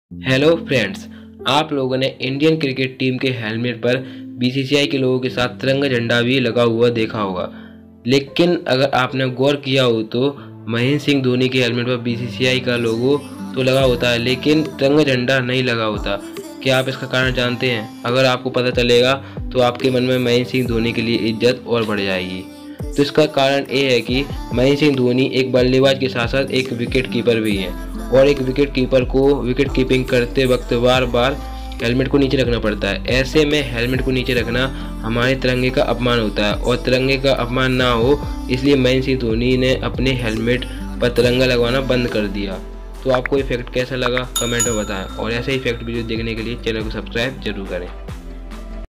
Hello friends, आप लोगों ने इंडियन क्रिकेट टीम के हेलमेट पर बीसीसीआई के लोगों के साथ तिरंगा झंडा भी लगा हुआ देखा होगा। लेकिन अगर आपने गौर किया हो तो महेंद्र सिंह धोनी के हेलमेट पर बीसीसीआई का लोगो तो लगा होता है, लेकिन तिरंगा झंडा नहीं लगा होता। क्या आप इसका कारण जानते हैं? अगर आपको पता चलेगा तो आपके मन में महेंद्र सिंह धोनी के लिए इज्जत और बढ़ जाएगी। तो इसका कारण ये है कि महेंद्र सिंह धोनी एक बल्लेबाज के साथ साथ एक विकेट कीपर भी है, और एक विकेट कीपर को विकेट कीपिंग करते वक्त बार बार हेलमेट को नीचे रखना पड़ता है। ऐसे में हेलमेट को नीचे रखना हमारे तिरंगे का अपमान होता है, और तिरंगे का अपमान ना हो इसलिए महेंद्र सिंह धोनी ने अपने हेलमेट पर तिरंगा लगवाना बंद कर दिया। तो आपको ये फैक्ट कैसा लगा कमेंट में बताएं, और ऐसे ही फैक्ट वीडियो देखने के लिए चैनल को सब्सक्राइब जरूर करें।